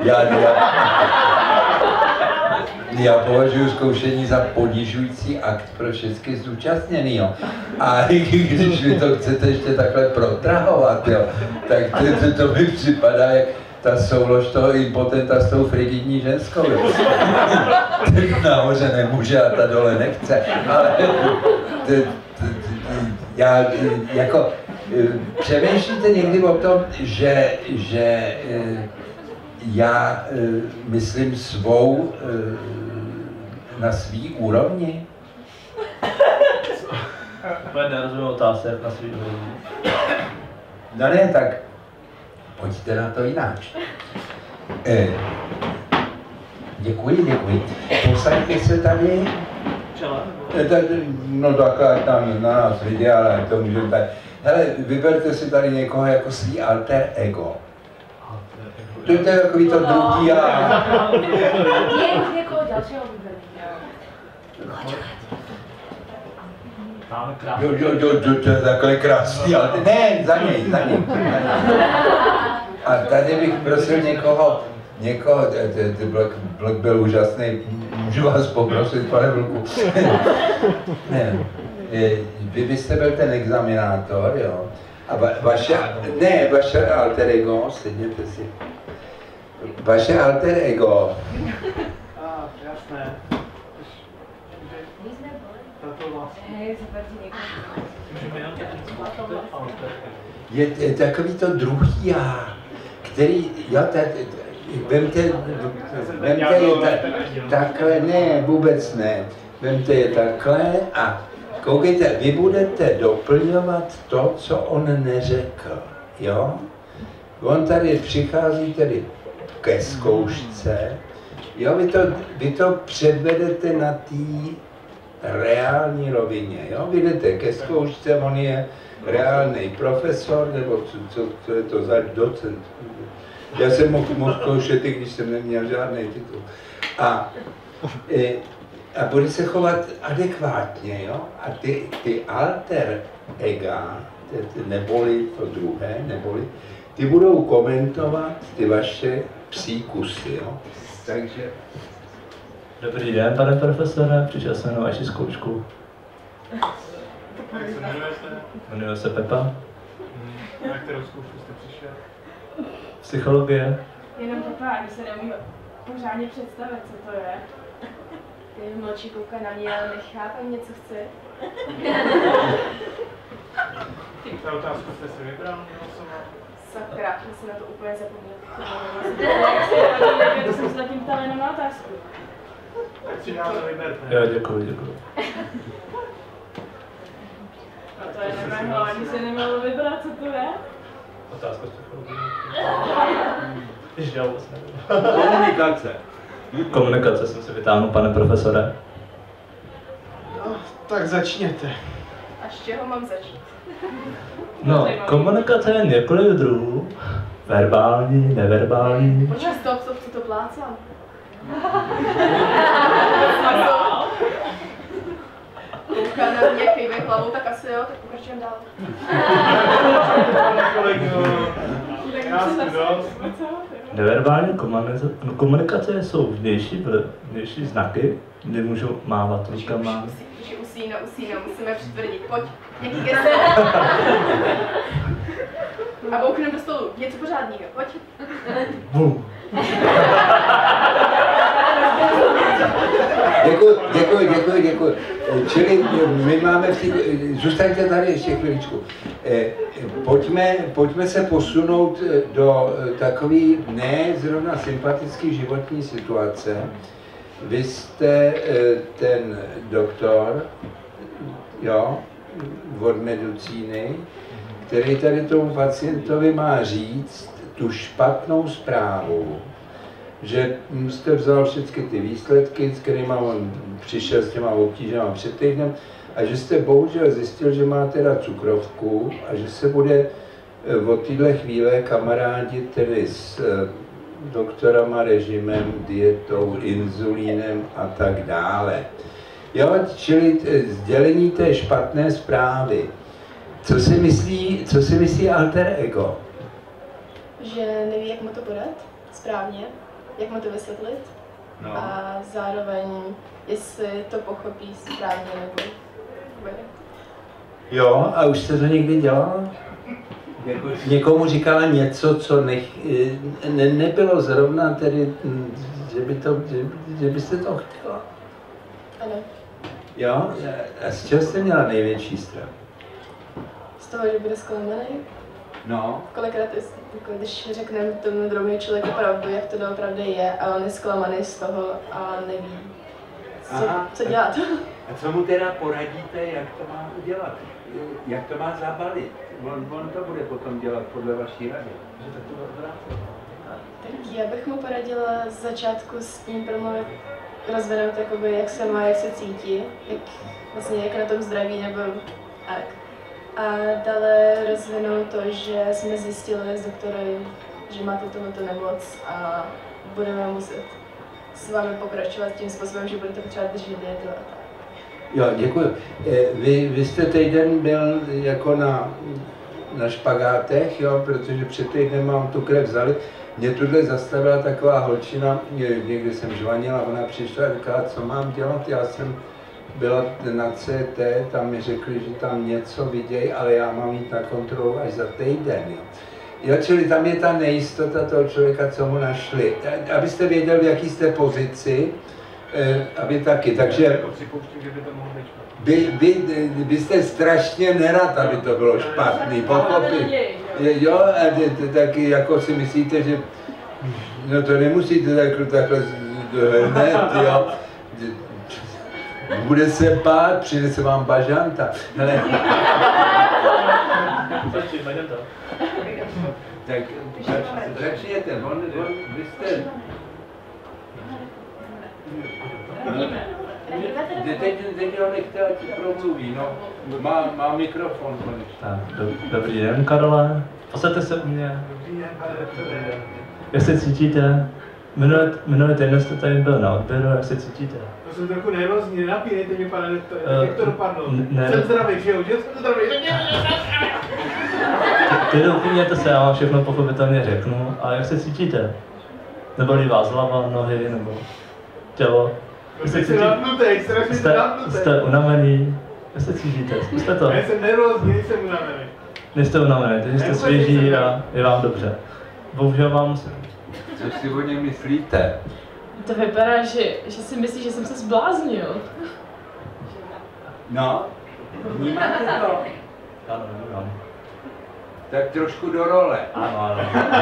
Já považuji zkoušení za ponižující akt pro všechny zúčastněný, jo. A když vy to chcete ještě takhle protrahovat, jo, tak to mi připadá jak ta soulož toho impotenta s tou frigidní ženskou. Ten nahoře nemůže a ta dole nechce, ale já jako přemýšlíte někdy o tom, že já myslím svou na svý úrovni? Úplně nerozumím otázce, jak na svý úrovni. No ne, tak pojďte na to jináč. Děkuji. Posaďte se tady. No tak tam na nás lidi, ale to můžeme tady. Hele, vyberte si tady někoho jako svý alter ego. To je takový to druhý já. Někoho dalšího vyberte. To je takhle krásný, ale ne, za něj. A tady bych prosil někoho, Blok byl úžasný, můžu vás poprosit, pane Vlku. Ne, vy byste byl ten examinátor, jo, a vaše alter ego, sedněte si, vaše alter ego. Jasné. Je takový to druhý já, který, jo, vemte je takhle, ne, vůbec ne, vemte je takhle a koukejte, vy budete doplňovat to, co on neřekl, jo? On tady přichází tedy ke zkoušce, jo, vy to předvedete na té reální rovině, jo? Vy jdete ke zkoušce, on je reálný profesor, nebo co je to za docent. Já jsem mohl zkoušet, i když jsem neměl žádný titul. A bude se chovat adekvátně, jo? A ty alter ega, neboli to druhé, ty budou komentovat ty vaše psí kusy, jo? Takže... Dobrý den, pane profesore, přišel jsem na vaši zkoušku. Jak se jmenujete? Jmenuji se Pepa. Na kterou zkoušku jste přišel? Psychologie. Jenom Pepa, když se neumí pořádně představit, co to je. Ty mladší kouka na mě, ale nechápem něco chce. Ta otázku jste si vybral, vylosoval? Sakra, já jsem na to úplně zapomněl. To jsem se zatím ptala jenom na otázku. Tak si nám to vyberte. Jo, děkuji. A to je nemehlo, ani se nemohlo vybrat, co to je. Otázka psychologie. Ještě já vůbec nevím. Komunikace jsem si vytáhnul, pane profesore. No, tak začněte. A z čeho mám začít? No, komunikace je několik druhů. Verbální, neverbální. Počkej, stop, co to plácám? Kouká na mě, kejve hlavou, tak asi jo, tak pokračujeme dál. Neverbální komunikace jsou vnější znaky, kdy můžu mávat rukama. Usíno, musíme přitvrdit, pojď, nějaký gesto. A boukneme do stolu, něco pořádného, pojď. Bum. Děkuji. Čili my máme zůstaňte tady ještě chviličku. Pojďme se posunout do takové ne zrovna sympatické životní situace. Vy jste ten doktor, jo, od medicíny, který tady tomu pacientovi má říct tu špatnou zprávu, že jste vzal všechny ty výsledky, s kterými on přišel s těma obtížema před týdnem, a že jste bohužel zjistil, že má teda cukrovku a že se bude od téhle chvíle kamarádit tedy s doktorama, režimem, dietou, inzulínem a tak dále. Jo, čili sdělení té špatné zprávy. Co si myslí alter ego? Že neví, jak mu to podat správně, jak mu to vysvětlit, no. A zároveň, jestli to pochopí správně nebo bude. Jo, a už jste to někdy dělala? Někomu říkala něco, co nebylo zrovna tedy, že byste to chtěla? Ano. Jo? A z čeho jste měla největší strach? Z toho, že bude zklamaný. No. Kolikrát, když řekneme tomu druhému člověku pravdu, jak to doopravdy je, a on je zklamaný z toho a neví, co dělat. A co mu teda poradíte, jak to má udělat? Jak to má zabalit? On to bude potom dělat podle vaší rady. Tak já bych mu poradila z začátku s tím promluvit, rozvinout, jakoby, jak se má, jak se cítí, jak na tom zdraví nebo tak. A dále rozvinout to, že jsme zjistili s doktory, že máte tohoto nemoc a budeme muset s vámi pokračovat tím způsobem, že budete potřebovat držet dietu a tak. Jo, děkuji. Vy jste týden byl jako na špagátech, jo, protože před týdnem mám tu krev vzali. Mě tuhle zastavila taková holčina, někdy jsem žvanila, ona přišla a říkala, co mám dělat, já jsem byla na CT, tam mi řekli, že tam něco vidějí, ale já mám jít na kontrolu až za týden. Jo, čili tam je ta nejistota toho člověka, co mu našli. Abyste věděli, v jaký jste pozici, aby taky, takže vy jste strašně nerad, aby to bylo špatný, pochopit. Jo, taky jako si myslíte, že no to nemusíte takhle hned, jo. Bude se pát, přinese vám bažanta. Hele. Tak začněte, vy jste... Teď ho nechte, ať promluví, no. Má mikrofon konečně. Dobrý den, Karole. Posaďte se u mě. Dobrý den, pane doktore. Jak se cítíte? Minulý týden jste tady byl na odběru, jak se cítíte? To jsem trochu nervózní, nenapínejte mě, pane doktore, jak to dopadlo? Jsem zdravý, že jo, že jsem zdravý, Ty doupíněte se, já vám všechno pochopitelně řeknu. A jak se cítíte? Nebolí vás hlava, nohy nebo tělo? Jste unavený? Jak se cítíte? Zkuste to. Já jsem nervózní, nejsem unavený. Nejste unavený, takže jste svěží a je vám dobře. Bohužel vám musím. Co si o něm myslíte? To vypadá, že si myslí, že jsem se zbláznil. No, vnímáte to? Ano, vnímám. Tak trošku do role. Ano.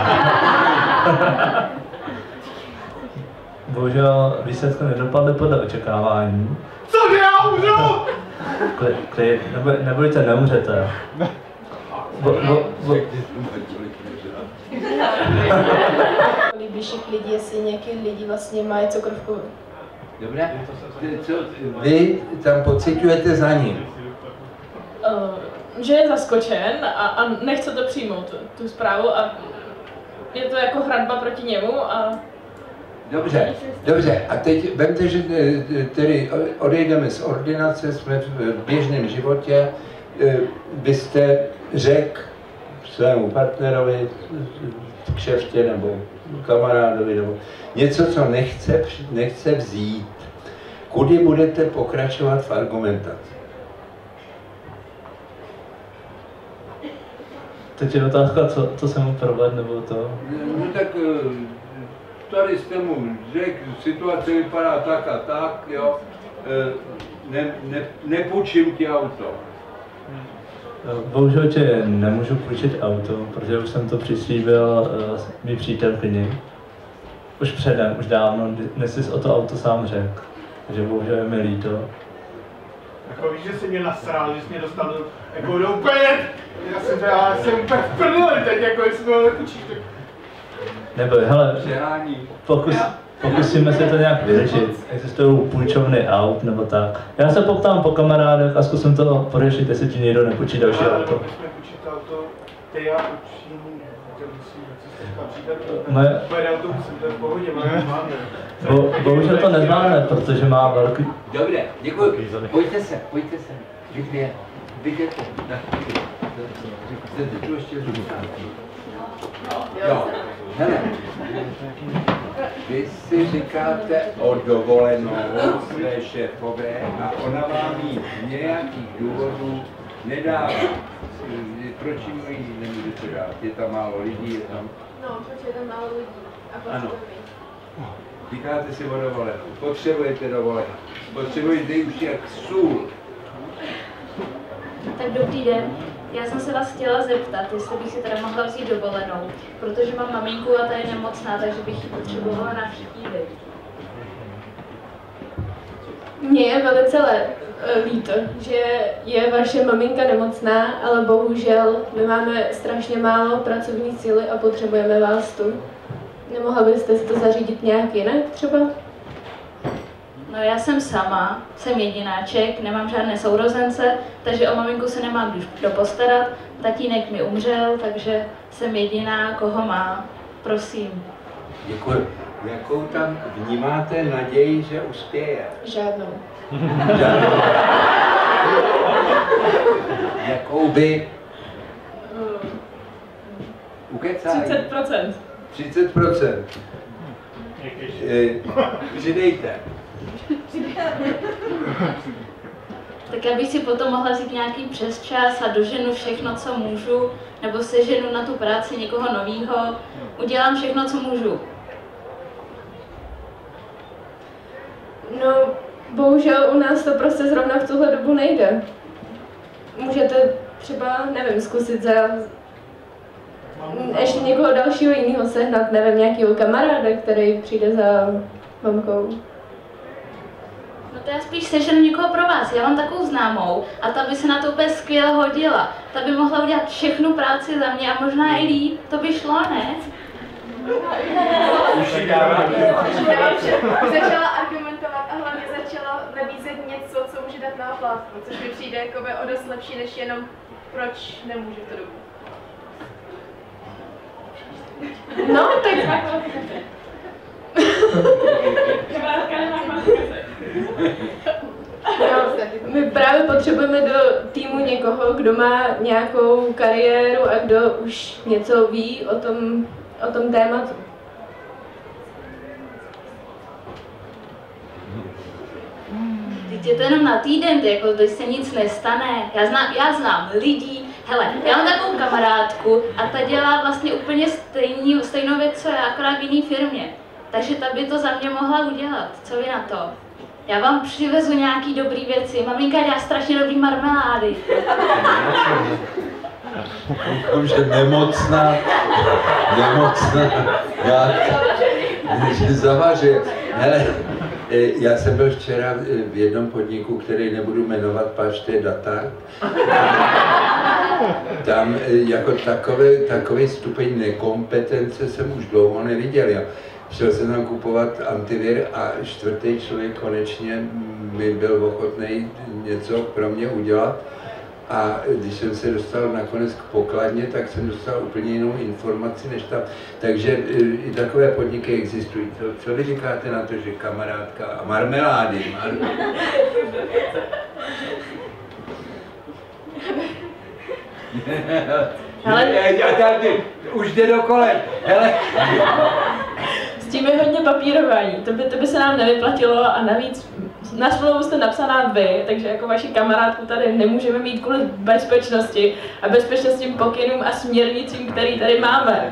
Bohužel výsledky nedopadly podle očekávání. Cože, já umřu? Klid, nebojte, neumřete. Nejbližších lidí, jestli nějaký lidi vlastně mají cukrovku. Dobré? Vy tam pociťujete za ním? Že je zaskočen a nechce to přijmout, tu zprávu, a je to jako hradba proti němu a... Dobře. A teď vemte, že tedy odejdeme z ordinace, jsme v běžném životě. Byste řekl svému partnerovi, kšeftě nebo kamarádovi, nebo něco, co nechce vzít. Kudy budete pokračovat v argumentaci? Teď je otázka, co jsem mu provedl, nebo to? No tak tady jste mu řekl, situace vypadá tak a tak, jo. Nepůjčím ti auto. Bohužel tě nemůžu půjčit auto, protože už jsem to přislíbil mý přítelkyni. Už předem, už dávno, než jsi o to auto sám řekl. Takže bohužel je mi líto. Jako víš, že jsi mě nasral, že jsi mě dostal do úplně... Já jsem úplně v prdeli teď, jako jestli byl nepůjčíš, tak... Neboj, hele, pokusíme se to nějak vyřešit. Existují půjčovny aut nebo tak. Já se poptám po kamarádech a zkusím to pořešit, jestli ti někdo nepůjčí další auto. Musíme půjčit auto, ty já půjčím, pojede autobusem, to je v pohodě, máme. Bohužel to neznáme, protože má velký... Dobré, děkuji. Pojďte se. Vy dvě. Viděte. Chcete tu ještě říkat? Jo. Hele. Vy si říkáte o dovolenou své šéfové a ona vám ji z nějakých důvodů nedává. Proč ji nemůžete dát? Je tam málo lidí, je tam... No, proč je tam málo lidí? A ano. Říkáte si o dovolenou. Potřebujete dovolenou. Potřebujete ji už jak sůl. Tak dobrý den. Já jsem se vás chtěla zeptat, jestli bych si teda mohla vzít dovolenou, protože mám maminku a ta je nemocná, takže bych ji potřebovala navštívit. Mně je velice líto, že je vaše maminka nemocná, ale bohužel my máme strašně málo pracovní síly a potřebujeme vás tu. Nemohla byste si to zařídit nějak jinak třeba? No já jsem sama, jsem jedináček, nemám žádné sourozence, takže o maminku se nemám kdo postarat. Tatínek mi umřel, takže jsem jediná, koho má. Prosím. Děkuji. Jakou tam vnímáte naději, že uspěje? Žádnou. Žádnou. Jakou by? Ukecaj. 30%. 30%. Přidejte. Tak já bych si potom mohla vzít nějaký přesčas a doženu všechno, co můžu, nebo seženu na tu práci někoho novýho. Udělám všechno, co můžu. No, bohužel u nás to prostě zrovna v tuhle dobu nejde. Můžete třeba, nevím, zkusit za ještě někoho dalšího jiného sehnat, nevím, nějakého kamaráda, který přijde za mamkou. No to já spíš seženu někoho pro vás. Já mám takovou známou a ta by se na to úplně skvěle hodila. Ta by mohla udělat všechnu práci za mě a možná i líp. To by šlo, ne? Začala argumentovat a hlavně začala nabízet něco, co může dát na oplátku, což mi přijde jakoby o dost lepší, než jenom proč nemůže v tu dobu. No, tak... No, my právě potřebujeme do týmu někoho, kdo má nějakou kariéru a kdo už něco ví o tom tématu. Teď je to jenom na týden, jako teď se nic nestane. Já znám lidí. Hele, já mám takovou kamarádku a ta dělá vlastně úplně stejnou věc, co já, akorát v jiné firmě. Takže ta by to za mě mohla udělat. Co vy na to? Já vám přivezu nějaký dobrý věci. Maminka dělá strašně dobrý marmelády. Že nemocná, zavaže. Hele, já jsem byl včera v jednom podniku, který nebudu jmenovat, páč to je data. Tam jako takový stupeň nekompetence jsem už dlouho neviděl. Šel jsem tam kupovat antivir a čtvrtý člověk konečně mi byl ochotný něco pro mě udělat. A když jsem se dostal nakonec k pokladně, tak jsem dostal úplně jinou informaci než tam. Takže i takové podniky existují. Co vy říkáte na to, že kamarádka a marmelády? Už jde do kolem. Hele. S tím je hodně papírování, to by se nám nevyplatilo a navíc na smlouvu jste napsaná vy, takže jako vaši kamarádku tady nemůžeme mít kvůli bezpečnosti a bezpečnostním pokynům a směrnicím, který tady máme.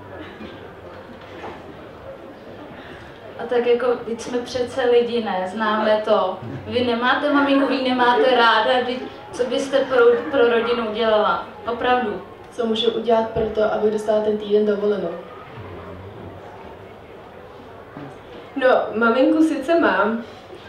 A tak jako, teď jsme přece lidi, ne, známe to. Vy nemáte maminku, vy nemáte ráda, co byste pro rodinu udělala? Opravdu. Co můžu udělat pro to, aby dostala ten týden dovolenou? No, maminku sice mám.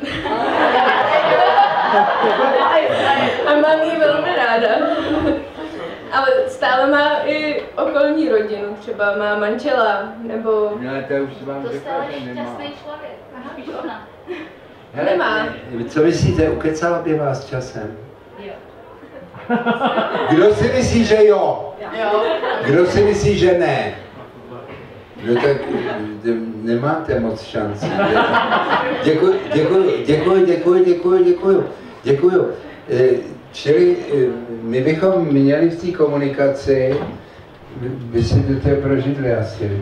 A mám ji velmi ráda. Ale stále má i okolní rodinu, třeba má manžela, nebo... No, to už vám to řekla, stále že nemá. šťastný člověk. Aha, víš ona. Hele, Nemá. Co myslíte, ukecala by vás časem? Jo. Kdo si myslí, že jo? Jo. Kdo si myslí, že ne? No tak nemáte moc šancí. Děkuju. Čili my bychom měli v té komunikaci, by si to prožili asi.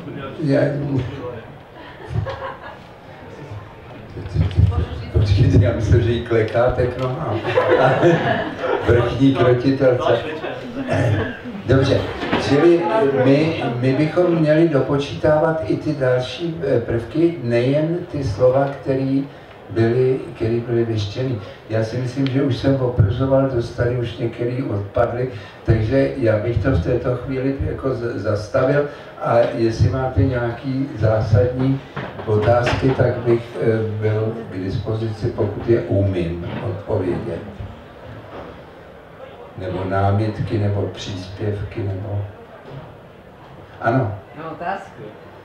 Počkejte, já myslím, že jí klekáte k nohám. Vrchní krotitelce. Dobře, čili my bychom měli dopočítávat i ty další prvky, nejen ty slova, které byly vyštěny. Já si myslím, že už jsem oprzoval, dostali už některý odpadly, takže já bych to v této chvíli jako zastavil a jestli máte nějaký zásadní otázky, tak bych byl k dispozici, pokud je umím odpovědět. Nebo námitky, nebo příspěvky, nebo... Ano. No, otázky.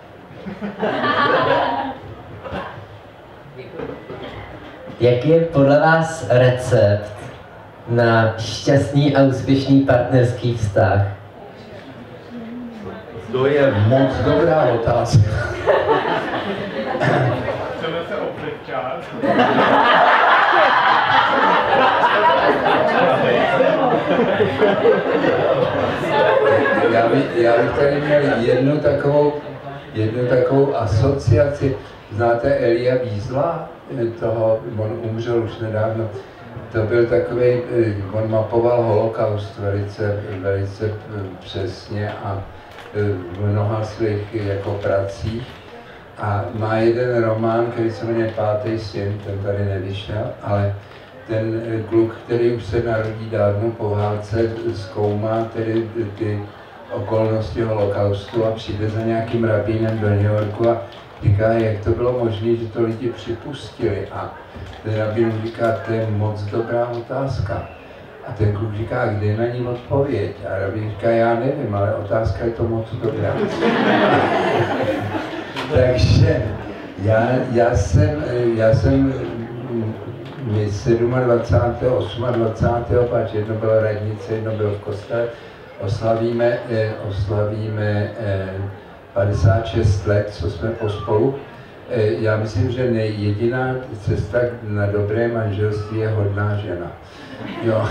Jak je podle vás recept na šťastný a úspěšný partnerský vztah? To je moc dobrá otázka. Chceme se oplivčat. Já bych tady měl jednu takovou asociaci. Znáte Elia Wiesla? On umřel už nedávno. To byl takový, on mapoval holokaust velice přesně a v mnoha svých jako pracích. A má jeden román, který se jmenuje Pátý syn, ten tady nevyšel, ale ten kluk, který už se narodí dávno po válce, zkoumá tedy ty okolnosti holokaustu a přijde za nějakým rabínem do New Yorku a říká, jak to bylo možné, že to lidi připustili. A ten rabín říká, to je moc dobrá otázka. A ten kluk říká, kde je na ní odpověď? A rabín říká, já nevím, ale otázka je to moc dobrá. Takže já jsem 27. 28. páč, jedno bylo radnice, jedno bylo v kostele, oslavíme 56 let, co jsme pospolu. Já myslím, že jediná cesta na dobré manželství je hodná žena. Jo.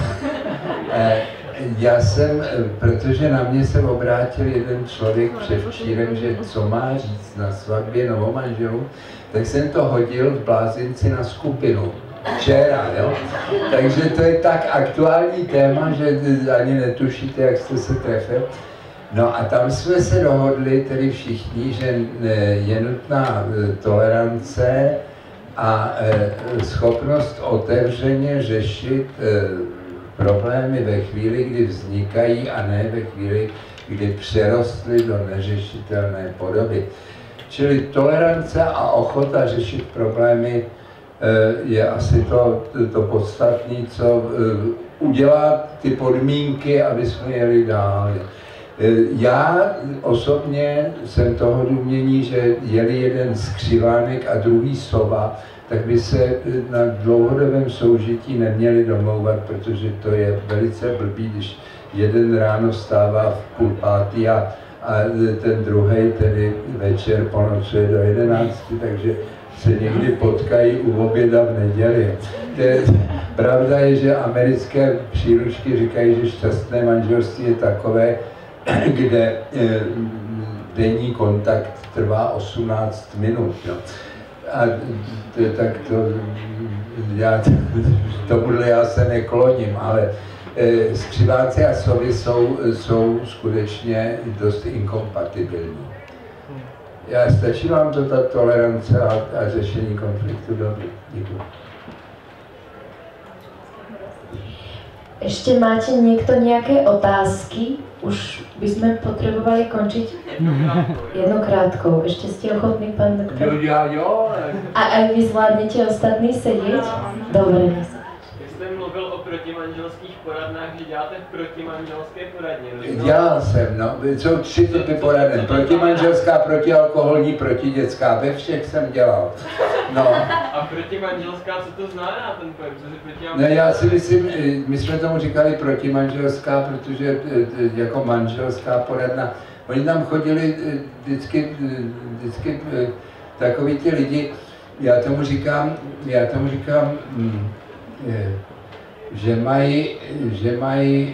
Protože na mě se obrátil jeden člověk předevčírem, že co má říct na svatbě novomanželů, tak jsem to hodil v Blázinci na skupinu. Včera, jo? Takže to je tak aktuální téma, že ani netušíte, jak jste se trefil. No a tam jsme se dohodli, tedy všichni, že je nutná tolerance a schopnost otevřeně řešit problémy ve chvíli, kdy vznikají a ne ve chvíli, kdy přerostly do neřešitelné podoby. Čili tolerance a ochota řešit problémy je asi to podstatné, co udělá ty podmínky, aby jsme jeli dál. Já osobně jsem toho důmění, že jeli jeden skřivánek a druhý sova, tak by se na dlouhodobém soužití neměli domlouvat, protože to je velice blbý, když jeden ráno vstává v 9:30 a ten druhý tedy večer ponocuje do 11, takže se někdy potkají u oběda v neděli. Pravda je, že americké příručky říkají, že šťastné manželství je takové, kde denní kontakt trvá 18 minut. Jo. A tak tomuhle já se nekloním, ale skřiváci a sovy jsou skutečně dost inkompatibilní. Stačí vám to ta tolerance a řešení konfliktu? Dobře, děkuji. Ještě máte někdo nějaké otázky? Už bychom potřebovali končit jednu krátkou. Ještě jste ochotný, pan doktor? Jo. A vy zvládnete ostatní sedět? Dobré. Vy jste mluvil o protimanželských poradnách, že děláte protimanželské poradně. Dělal jsem, no. Jsou 3 typy poraden. Protimanželská, protialkoholní, protidětská. Ve všech jsem dělal. No. A protimanželská, co to znamená ten pojem? Ne, já si myslím, my jsme tomu říkali protimanželská, protože jako manželská poradna. Oni tam chodili vždycky takoví ti lidi, já tomu říkám, že mají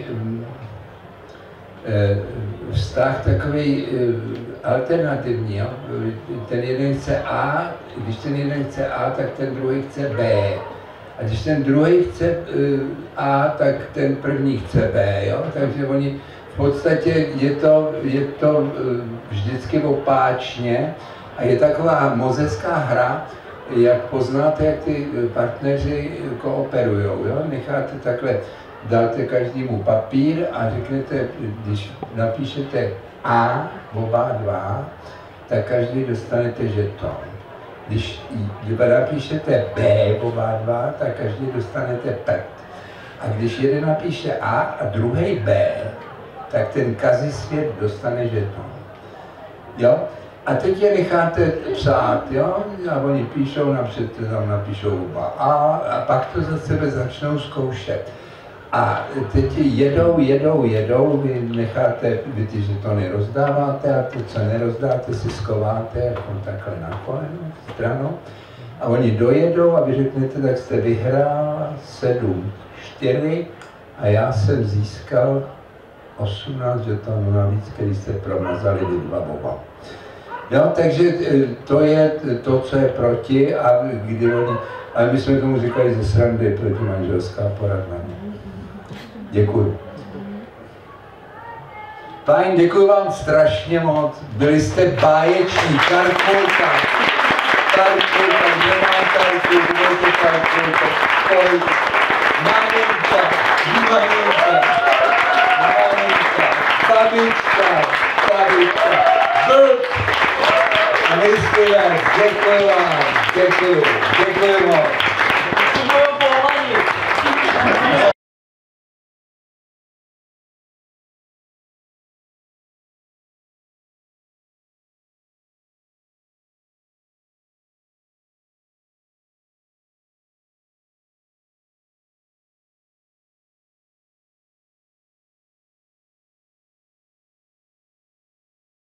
vztah takový alternativní. Jo? Ten jeden chce A, když ten jeden chce A, tak ten druhý chce B. A když ten druhý chce A, tak ten první chce B. Jo? Takže oni v podstatě je to vždycky opáčně a je taková mozecká hra, jak poznáte, jak ty partneři kooperujou. Jo? Necháte takhle, dáte každému papír a řeknete, když napíšete A, oba dva, tak každý dostanete žeton. Když napíšete B oba dva, tak každý dostanete pet. A když jeden napíše A a druhý B, tak ten kazisvět dostane žeton. Jo? A teď je necháte psát, jo? A oni píšou, napíšou oba a pak to za sebe začnou zkoušet. A teď jedou, vy necháte, vy ty žetony rozdáváte a to, co nerozdáte, si skováte jako takhle na koleno, stranou. A oni dojedou a vy řeknete, tak jste vyhrál 7-4 a já jsem získal 18 žetonů navíc, který jste promazali vy dva oba. Jo, takže to je to, co je proti a kdy oni, ale my jsme tomu říkali ze srandy protimanželská poradna. Děkuju. Fajn, děkuji vám strašně moc. Byli jste báječní. Karkulka, kde má karku, budete karkulka, maminka, babička, vlk. A myslíme, děkuji vám, děkuji moc.